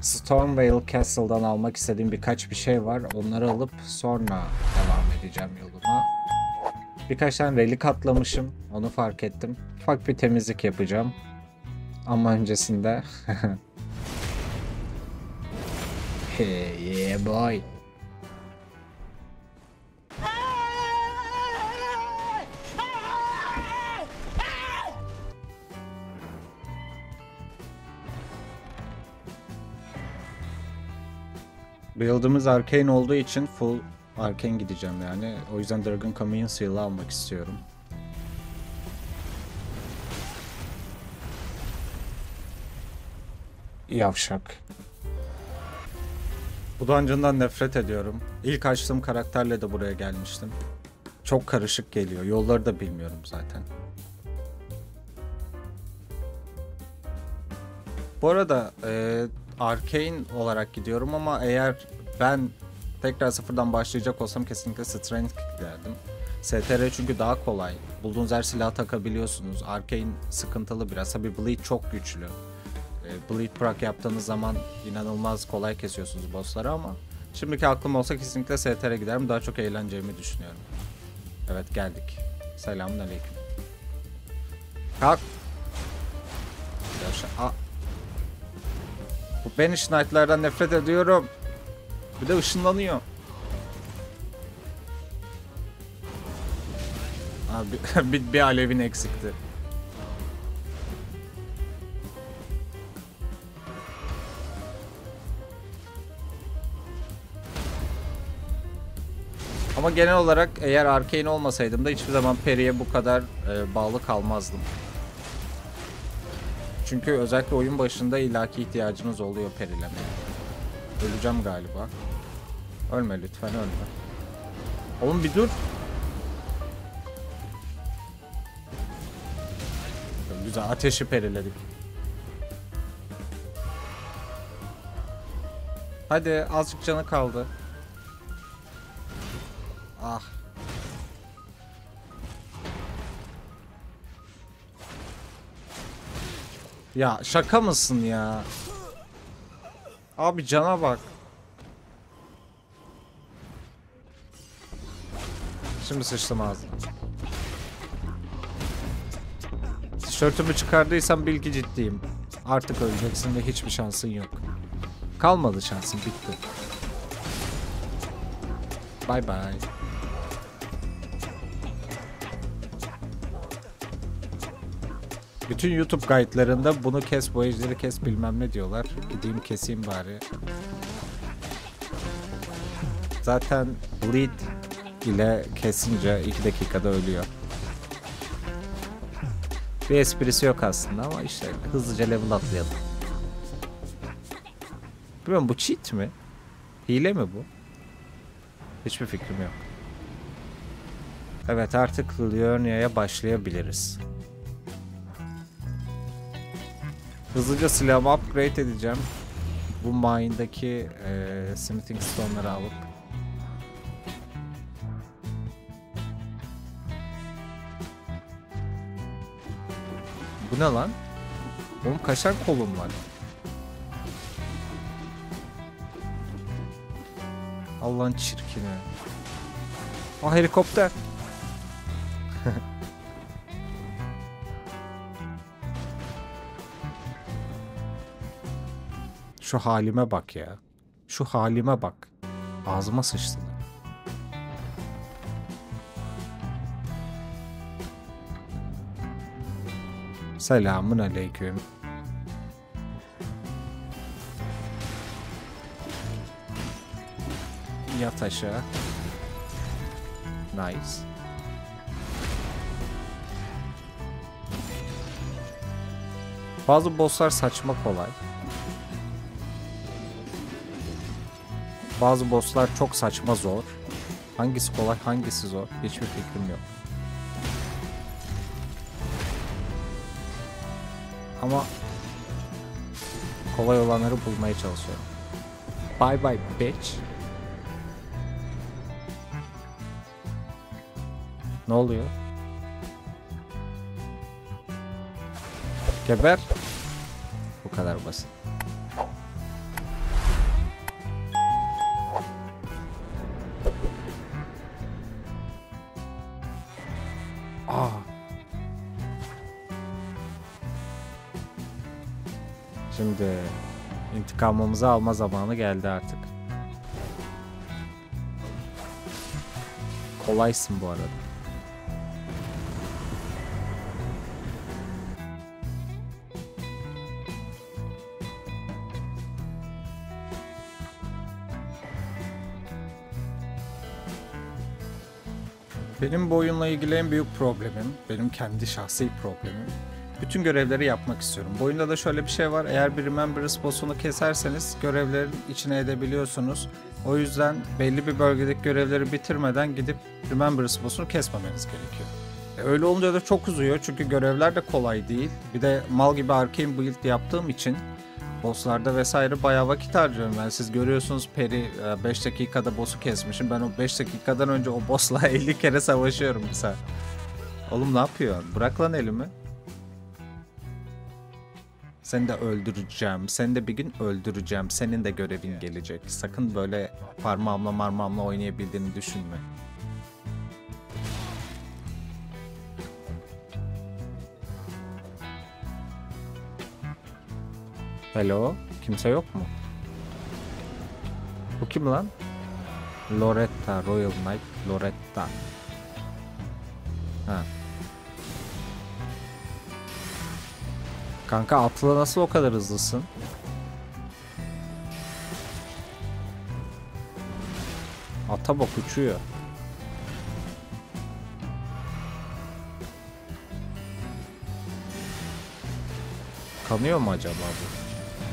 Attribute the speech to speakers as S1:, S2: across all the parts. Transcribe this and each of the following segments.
S1: Stormveil Castle'dan almak istediğim birkaç bir şey var. Onları alıp sonra devam edeceğim yoluma. Birkaç tane relik atlamışım. Onu fark ettim. Ufak bir temizlik yapacağım. Ama öncesinde... Hey yeah boy. Build'ımız Arcane olduğu için full Arcane gideceğim yani. O yüzden Dragon Commune Seal'ı almak istiyorum. Yavşak. Bu dungeon'dan nefret ediyorum. İlk açtığım karakterle de buraya gelmiştim. Çok karışık geliyor. Yolları da bilmiyorum zaten. Bu arada Arcane olarak gidiyorum ama eğer ben tekrar sıfırdan başlayacak olsam kesinlikle Strength giderdim. STR çünkü daha kolay. Bulduğunuz her silahı takabiliyorsunuz. Arcane sıkıntılı biraz. Tabi Bleed çok güçlü. Bleed proc yaptığınız zaman inanılmaz kolay kesiyorsunuz bossları ama şimdiki aklım olsa kesinlikle STR giderim. Daha çok eğleneceğimi düşünüyorum. Evet geldik. Selamünaleyküm. Kalk. Bu Banish Knight'lardan nefret ediyorum. Bir de ışınlanıyor. Abi bir alevin eksikti. Ama genel olarak eğer Arcane olmasaydım da hiçbir zaman Peri'ye bu kadar bağlı kalmazdım. Çünkü özellikle oyun başında illaki ihtiyacınız oluyor perilemeye. Öleceğim galiba. Ölme lütfen ölme. Oğlum bir dur. Güzel ateşi periledik. Hadi azıcık canı kaldı. Ah. Ya şaka mısın ya? Abi cana bak. Şimdi sıçtım ağzına. Tişörtümü çıkardıysam bil ki ciddiyim. Artık öleceksin ve hiçbir şansın yok. Kalmadı şansın, bitti. Bye bye. Bütün YouTube guide'larında bunu kes, bu ejderi kes bilmem ne diyorlar. Gideyim keseyim bari. Zaten Bleed ile kesince 2 dakikada ölüyor. Bir esprisi yok aslında ama işte hızlıca level atlayalım. Bilmiyorum bu cheat mi? Hile mi bu? Hiçbir fikrim yok. Evet artık Liurnia'ya başlayabiliriz. Hızlıca silahımı upgrade edeceğim. Bu mine'daki smithing stone'ları alıp. Bu ne lan? Oğlum kaçar kolum var. Allah'ın çirkini. Ah helikopter. Şu halime bak ya. Şu halime bak. Ağzıma sıçtılar. Selamun aleyküm. Yat aşağı. Nice. Bazı bosslar saçma kolay. Bazı bosslar çok saçma zor. Hangisi kolay, hangisi zor? Hiçbir fikrim yok. Ama kolay olanları bulmaya çalışıyorum. Bye bye bitch. Ne oluyor? Geber. Bu kadar basit. şimdi. İntikamımızı alma zamanı geldi artık. Kolaysın bu arada. Benim bu oyunla ilgili en büyük problemim, benim kendi şahsi problemim, bütün görevleri yapmak istiyorum. Bu oyunda da şöyle bir şey var, eğer bir Remembrance boss'unu keserseniz görevlerin içine edebiliyorsunuz. O yüzden belli bir bölgedeki görevleri bitirmeden gidip Remembrance boss'unu kesmemeniz gerekiyor. Öyle olunca da çok uzuyor çünkü görevler de kolay değil. Bir de mal gibi arcane build yaptığım için bosslarda vesaire bayağı vakit harcıyorum ben. Siz görüyorsunuz Peri 5 dakikada boss'u kesmişim. Ben o 5 dakikadan önce o boss'la 50 kere savaşıyorum bir saat. Oğlum ne yapıyorsun? Bırak lan elimi. Seni de öldüreceğim. Seni de bir gün öldüreceğim. Senin de görevin gelecek. Sakın böyle parmağımla marmağımla oynayabildiğini düşünme. Hello? Kimse yok mu? Bu kim lan? Loretta, Royal Knight Loretta. Ha. Kanka atla nasıl o kadar hızlısın? Ata bak uçuyor. Kanıyor mu acaba bu?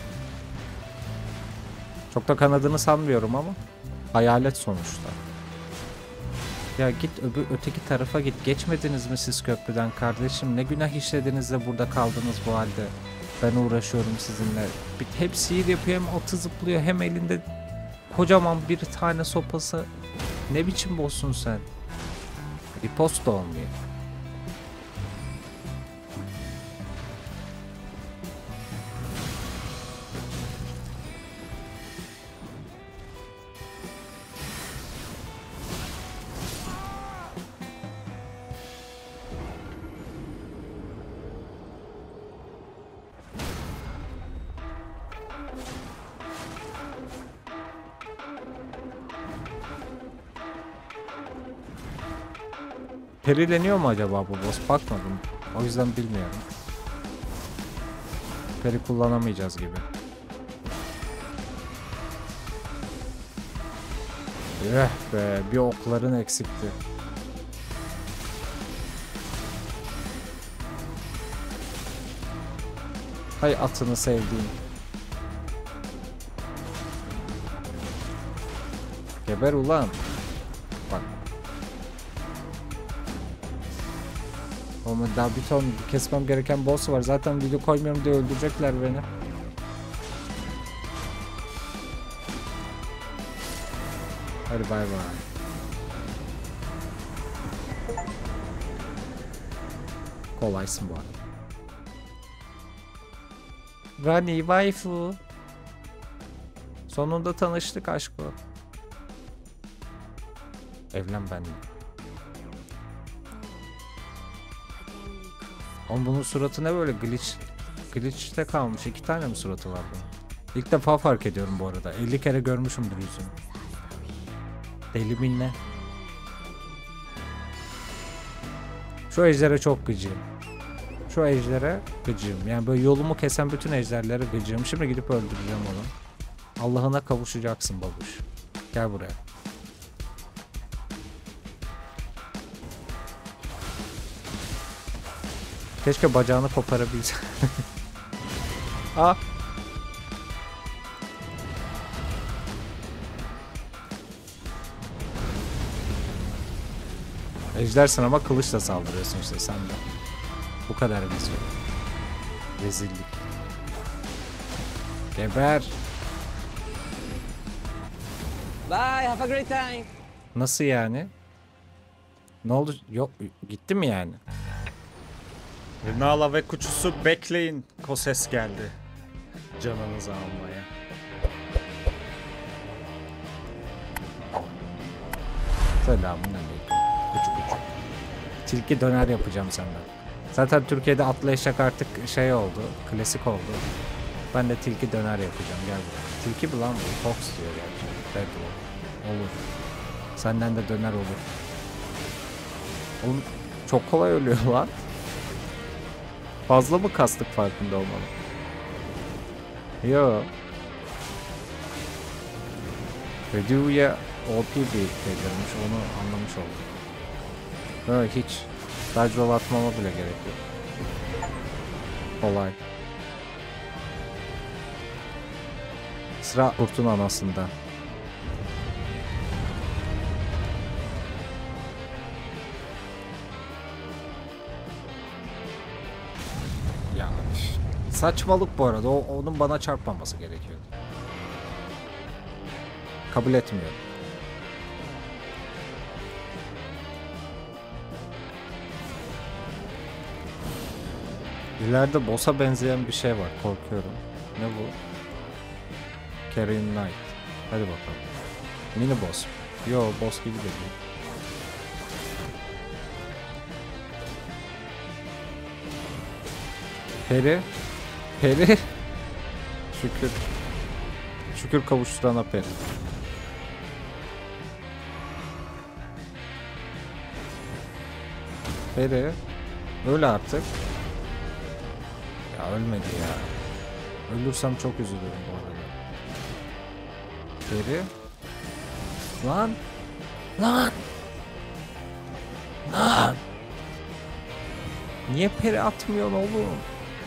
S1: Çok da kanadını sanmıyorum ama hayalet sonuçta. Ya git öteki tarafa git. Geçmediniz mi siz köprüden kardeşim? Ne günah işlediniz de burada kaldınız bu halde. Ben uğraşıyorum sizinle. Hep sihir yapıyor, hem atı zıplıyor, hem elinde kocaman bir tane sopası. Ne biçim boss'sun sen? Ripost da olmuyor. Perileniyor mu acaba bu boss? Bakmadım. O yüzden bilmiyorum. Peri kullanamayacağız gibi. Be, bir okların eksikti. Hay atını sevdiğim. Geber ulan. Bak. Ama daha bir ton kesmem gereken boss var. Zaten video koymuyorum diye öldürecekler beni. Hadi bay bay. Kolaysın bu arada. Rani waifu. Sonunda tanıştık aşkı. Evlen benimle. Oğlum bunun suratı ne böyle glitch'te kalmış. 2 tane mi suratı var bunun? İlk defa fark ediyorum bu arada. 50 kere görmüşümdür yüzünü. Deli minne. Şu ejdere çok gıcığım. Şu ejdere gıcığım. Yani böyle yolumu kesen bütün ejderlere gıcığım. Şimdi gidip öldüreceğim onu. Allah'ına kavuşacaksın babuş. Gel buraya. Keşke bacağını koparabilsem. Aa. Ejdersin ama kılıçla saldırıyorsun işte sen de. Bu kadar rezil. Rezillik. Geber.
S2: Bye, have a great time.
S1: Nasıl yani? Ne oldu? Yok, gitti mi yani? Nala ve kuçusu bekleyin. Koses geldi. Canınızı almaya. Selamünaleyküm. Kuçu. Tilki döner yapacağım senden. Zaten Türkiye'de atlı eşek artık şey oldu. Klasik oldu. Ben de tilki döner yapacağım. Gel buraya. Tilki mi lan bu? Fox diyor gerçi. Bedroll. Olur. Senden de döner olur. Oğlum çok kolay ölüyor lan. Fazla mı kastık farkında olmalı? Yo. Redu'ya OP bir belirmiş. Onu anlamış oldum. Böyle hiç dodge roll atmama bile gerek yok. Kolay. Sıra kurtun anasında. Ya saçmalık bu arada. Onun bana çarpmaması gerekiyordu. Kabul etmiyorum. İleride boss'a benzeyen bir şey var. Korkuyorum. Ne bu? Carrying Knight. Hadi bakalım. Mini boss. Yo, boss gibi de değil. Peri. Peri. Şükür. Şükür kavuşturana peri. Peri. Öyle artık. Ya ölmedi ya. Ölürsem çok üzülürüm bu arada. Peri. Lan. Lan. Lan. Niye peri atmıyorsun oğlum?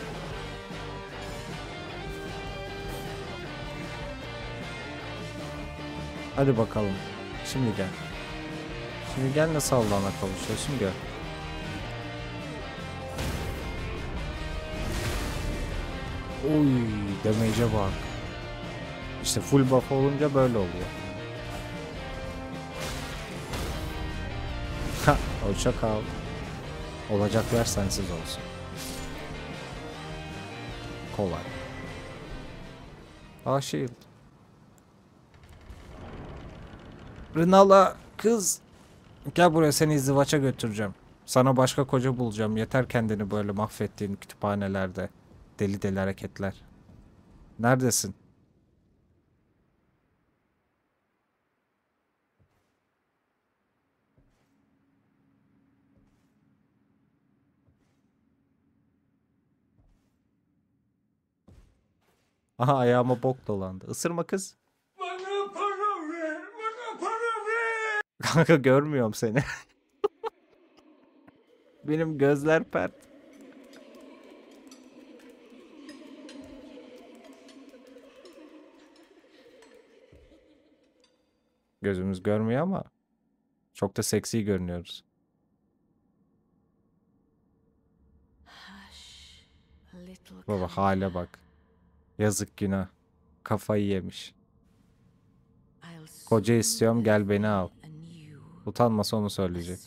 S1: Hadi bakalım. Şimdi gel. Şimdi gel, nasıl Allah'ına kavuşuyorsun, gel. Oy, damage'e bak. İşte full buff olunca böyle oluyor. Ha, hoşça kal. Olacaklar sensiz olsun. Kolay. Ah, shield. Rınala kız. Gel buraya, seni izdivaça götüreceğim. Sana başka koca bulacağım. Yeter kendini böyle mahvettiğin kütüphanelerde. Deli deli hareketler. Neredesin? Aha, ayağıma bok dolandı. Isırma kız.
S2: Bana para ver, bana para ver.
S1: Kanka görmüyorum seni. Benim gözler pert. Gözümüz görmüyor ama çok da seksi görünüyoruz. Baba hale bak. Yazık, günah. Kafayı yemiş. Koca istiyorum, gel beni al. Utanmasa onu söyleyecek.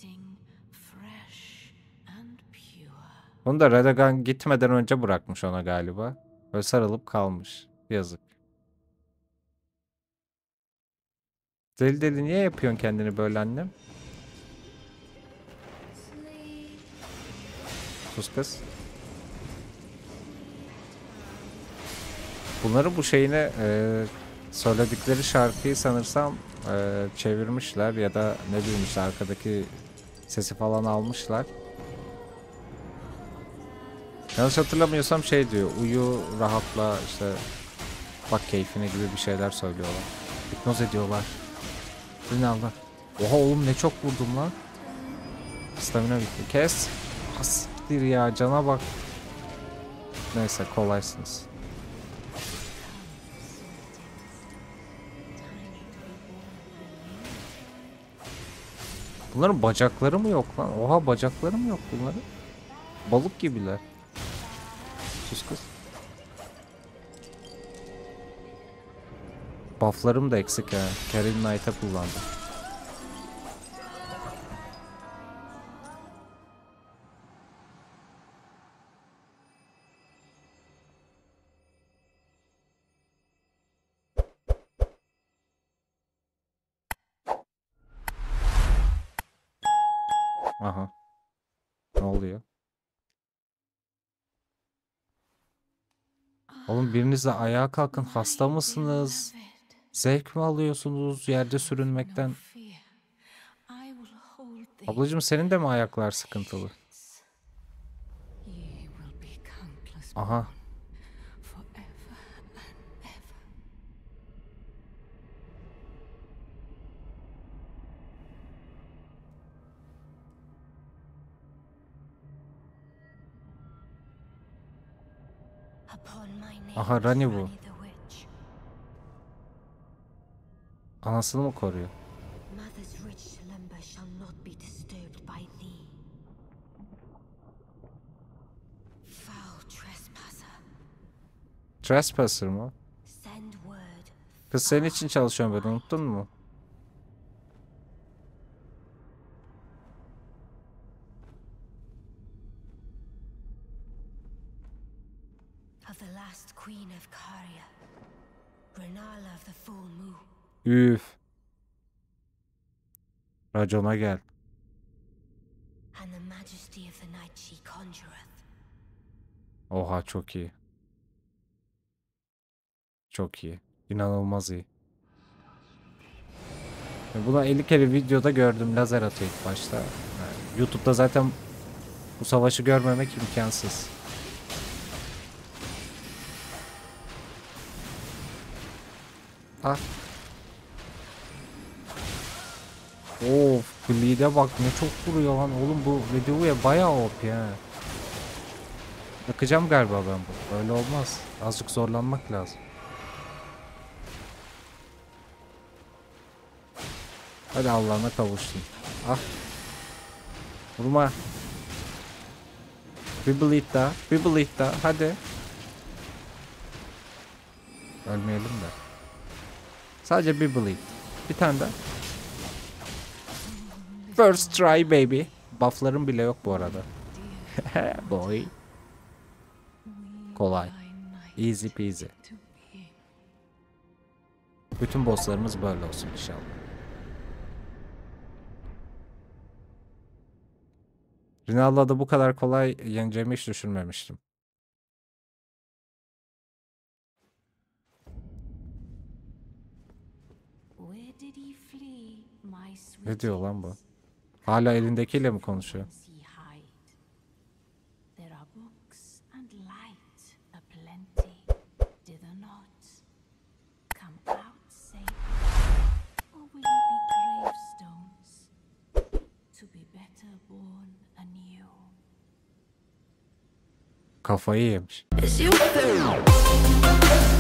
S1: Bunu da Radagon gitmeden önce bırakmış ona galiba. Böyle sarılıp kalmış. Yazık. Deli deli niye yapıyorsun kendini böyle annem? Sus kız. Bunların bu şeyini söyledikleri şarkıyı sanırsam çevirmişler ya da ne bileyim işte arkadaki sesi falan almışlar. Yanlış hatırlamıyorsam şey diyor, uyu, rahatla, işte bak keyfine gibi bir şeyler söylüyorlar. Hipnoz ediyorlar. Rinalda. Oha oğlum, ne çok vurdum lan. Stamina bitti. Kes. Hastir ya, cana bak. Neyse, kolaysınız. Bunların bacakları mı yok lan? Oha, bacakları mı yok bunların? Balık gibiler. Sus kız. Bufflarım da eksik ha. Carrying Knight'a kullandım. Aha. Ne oluyor? Oğlum biriniz de ayağa kalkın. Hasta mısınız? Zevk mi alıyorsunuz yerde sürünmekten? Ablacığım senin de mi ayaklar sıkıntılı? Aha. Aha Rani bu. Anasını mı koruyor? Trespasser mı? Kız senin için çalışıyorum ben, unuttun mu? Üf. Racona gel. Oha çok iyi. Çok iyi. İnanılmaz iyi. Buna 50 kere videoda gördüm. Lazer atıyor ilk başta. Yani YouTube'da zaten bu savaşı görmemek imkansız. Ah. Of, bleed'e bak ne çok vuruyor lan. Oğlum bu Redou'ya bayağı OP ya. Yakacağım galiba ben bu. Öyle olmaz. Azıcık zorlanmak lazım. Hadi Allah'ına kavuştun. Ah. Vurma. Bir bleed daha. Bir bleed daha. Hadi. Ölmeyelim de. Sadece bir bleed. Bir tane daha. First try baby. Buff'larım bile yok bu arada. Boy. Kolay. Easy peasy. Bütün bosslarımız böyle olsun inşallah. Rinaldo'da bu kadar kolay yeneceğimi hiç düşünmemiştim. Ne diyor lan bu? Hala elindekiyle mi konuşuyor? Kafayı yemiş.